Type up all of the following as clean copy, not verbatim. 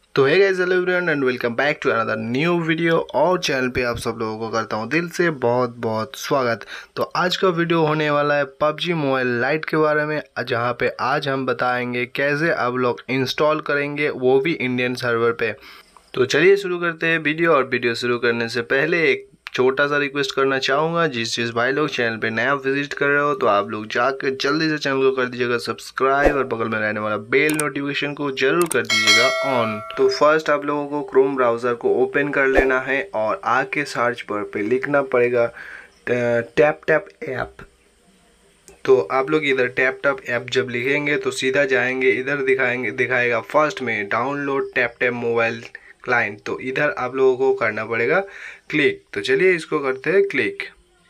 तो है guys, hello everyone and welcome back to another new video. और channel पे आप सब लोगों को करता हूँ दिल से बहुत बहुत स्वागत। तो आज का वीडियो होने वाला है पबजी मोबाइल लाइट के बारे में, जहाँ पे आज हम बताएंगे कैसे आप लोग इंस्टॉल करेंगे, वो भी इंडियन सर्वर पे। तो चलिए शुरू करते हैं वीडियो। और वीडियो शुरू करने से पहले एक छोटा सा रिक्वेस्ट करना चाहूँगा, जिस भाई लोग चैनल पे नया विजिट कर रहे हो तो आप लोग जाकर जल्दी से चैनल को कर दीजिएगा सब्सक्राइब और बगल में रहने वाला बेल नोटिफिकेशन को जरूर कर दीजिएगा ऑन। तो फर्स्ट आप लोगों को क्रोम ब्राउज़र को ओपन कर लेना है और आके सर्च बार पे लिखना पड़ेगा टैप टैप ऐप। तो आप लोग इधर टैप टैप ऐप जब लिखेंगे तो सीधा जाएंगे, इधर दिखाएगा फर्स्ट में download tap tap mobile client. तो इधर आप लोगों को करना पड़ेगा क्लिक। तो चलिए इसको करते हैं क्लिक।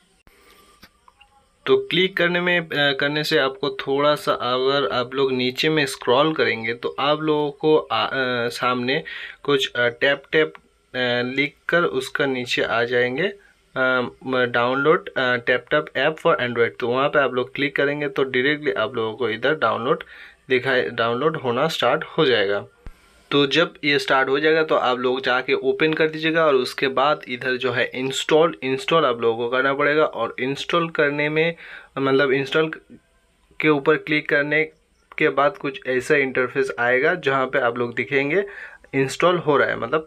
तो क्लिक करने से आपको थोड़ा सा, अगर आप लोग नीचे में स्क्रॉल करेंगे तो आप लोगों को सामने कुछ टैप टैप लिख कर उसका नीचे आ जाएंगे download tap tap app for Android. तो वहाँ पे आप लोग क्लिक करेंगे तो डायरेक्टली आप लोगों को इधर डाउनलोड होना स्टार्ट हो जाएगा। तो जब ये स्टार्ट हो जाएगा तो आप लोग जाके ओपन कर दीजिएगा और उसके बाद इधर जो है इंस्टॉल आप लोगों को करना पड़ेगा। और इंस्टॉल करने में मतलब इंस्टॉल के ऊपर क्लिक करने के बाद कुछ ऐसा इंटरफेस आएगा जहाँ पे आप लोग दिखेंगे इंस्टॉल हो रहा है, मतलब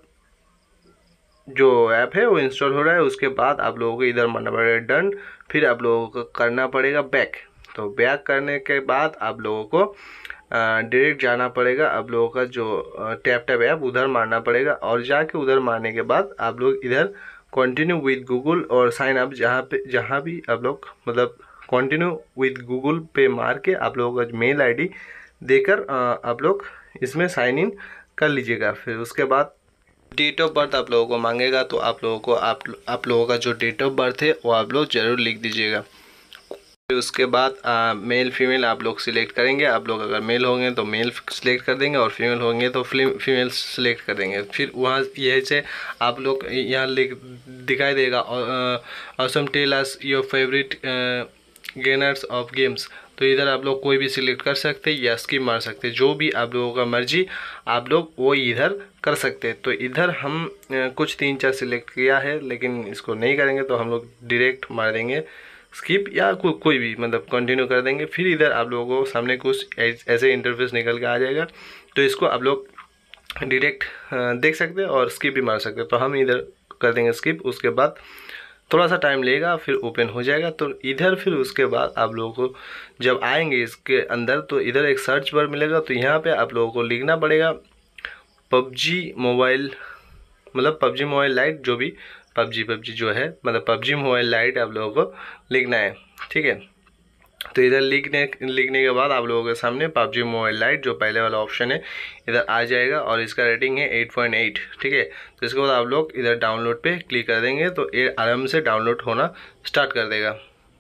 जो ऐप है वो इंस्टॉल हो रहा है। उसके बाद आप लोगों को इधर मारना पड़ेगा डन, फिर आप लोगों को करना पड़ेगा बैक। तो बैक करने के बाद आप लोगों को डायरेक्ट जाना पड़ेगा, आप लोगों का जो टैप टैप ऐप उधर मारना पड़ेगा। और जाके उधर मारने के बाद आप लोग इधर कंटिन्यू विद गूगल और साइन अप, जहाँ भी आप लोग मतलब कंटिन्यू विद गूगल पे मार के आप लोगों का मेल आईडी देकर आप लोग इसमें साइन इन कर लीजिएगा। फिर उसके बाद डेट ऑफ बर्थ आप लोगों को मांगेगा, तो आप लोगों का जो डेट ऑफ बर्थ है वो आप लोग ज़रूर लिख दीजिएगा। फिर उसके बाद मेल फीमेल आप लोग सिलेक्ट करेंगे। आप लोग अगर मेल होंगे तो मेल सिलेक्ट कर देंगे और फीमेल होंगे तो फीमेल सिलेक्ट कर देंगे। फिर वहाँ यह से आप लोग यहाँ दिखाई देगा awesome tell us your favourite genres of games. तो इधर आप लोग कोई भी सिलेक्ट कर सकते हैं या स्किप मार सकते हैं, जो भी आप लोगों का मर्जी आप लोग वो इधर कर सकते हैं। तो इधर हम कुछ 3-4 सिलेक्ट किया है, लेकिन इसको नहीं करेंगे तो हम लोग डायरेक्ट मार देंगे स्किप या कोई भी मतलब कंटिन्यू कर देंगे। फिर इधर आप लोगों को सामने कुछ ऐसे इंटरफेस निकल के आ जाएगा, तो इसको आप लोग डायरेक्ट देख सकते हैं और स्किप भी मार सकते हैं। तो हम इधर कर देंगे स्किप। उसके बाद थोड़ा सा टाइम लेगा, फिर ओपन हो जाएगा। तो इधर फिर उसके बाद आप लोगों को जब आएंगे इसके अंदर तो इधर एक सर्च बार मिलेगा। तो यहाँ पे आप लोगों को लिखना पड़ेगा पबजी मोबाइल, मतलब पबजी मोबाइल लाइट, जो भी पबजी जो है मतलब पबजी मोबाइल लाइट आप लोगों को लिखना है, ठीक है। तो इधर लिखने के बाद आप लोगों के सामने पबजी मोबाइल लाइट जो पहले वाला ऑप्शन है इधर आ जाएगा और इसका रेटिंग है 8.8, ठीक है। तो इसके बाद आप लोग इधर डाउनलोड पे क्लिक कर देंगे तो ये आराम से डाउनलोड होना स्टार्ट कर देगा।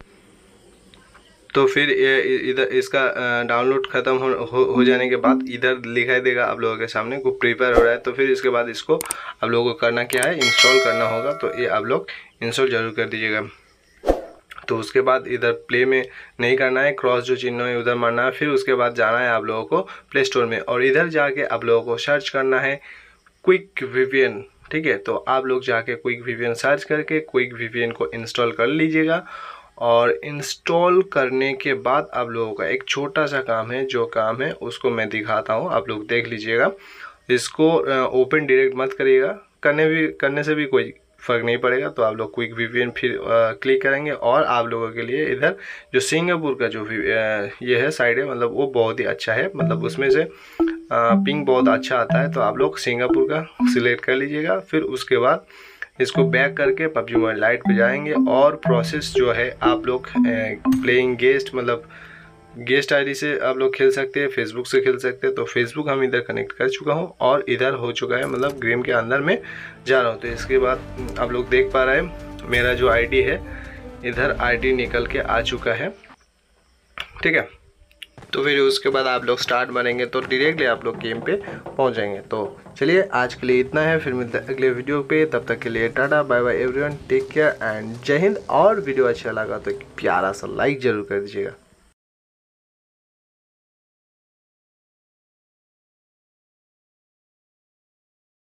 तो फिर इधर इसका डाउनलोड ख़त्म हो जाने के बाद इधर दिखाई देगा आप लोगों के सामने को प्रिपेयर हो रहा है। तो फिर इसके बाद इसको आप लोगों को करना क्या है, इंस्टॉल करना होगा। तो ये आप लोग इंस्टॉल जरूर कर दीजिएगा। तो उसके बाद इधर प्ले में नहीं करना है, क्रॉस जो चिन्ह है उधर मारना है। फिर उसके बाद जाना है आप लोगों को प्ले स्टोर में और इधर जाके आप लोगों को सर्च करना है क्विक वीपीएन, ठीक है। तो आप लोग जाके क्विक वीपीएन सर्च करके क्विक वीपीएन को इंस्टॉल कर लीजिएगा। और इंस्टॉल करने के बाद आप लोगों का एक छोटा सा काम है, जो काम है उसको मैं दिखाता हूँ, आप लोग देख लीजिएगा। इसको ओपन डायरेक्ट मत करिएगा, करने से भी कोई फ़र्क नहीं पड़ेगा। तो आप लोग क्विक वीपीएन फिर क्लिक करेंगे और आप लोगों के लिए इधर जो सिंगापुर का जो ये है साइड है, मतलब वो बहुत ही अच्छा है, मतलब उसमें से पिंग बहुत अच्छा आता है। तो आप लोग सिंगापुर का सिलेक्ट कर लीजिएगा। फिर उसके बाद इसको बैक करके पबजी मोबाइल लाइट पे जाएंगे और प्रोसेस जो है आप लोग प्लेइंग गेस्ट, मतलब गेस्ट आईडी से आप लोग खेल सकते हैं, फेसबुक से खेल सकते हैं। तो फेसबुक हम इधर कनेक्ट कर चुका हूं और इधर हो चुका है, मतलब गेम के अंदर में जा रहा हूं। तो इसके बाद आप लोग देख पा रहे हैं मेरा जो आईडी है इधर आईडी निकल के आ चुका है, ठीक है। तो फिर उसके बाद आप लोग स्टार्ट मारेंगे तो डायरेक्टली आप लोग गेम पे पहुंच जाएंगे। तो चलिए आज के लिए इतना है, फिर मिलते हैं अगले वीडियो पे। तब तक के लिए tata bye bye everyone, take care and Jai Hind. और वीडियो अच्छा लगा तो एक प्यारा सा लाइक ज़रूर कर दीजिएगा।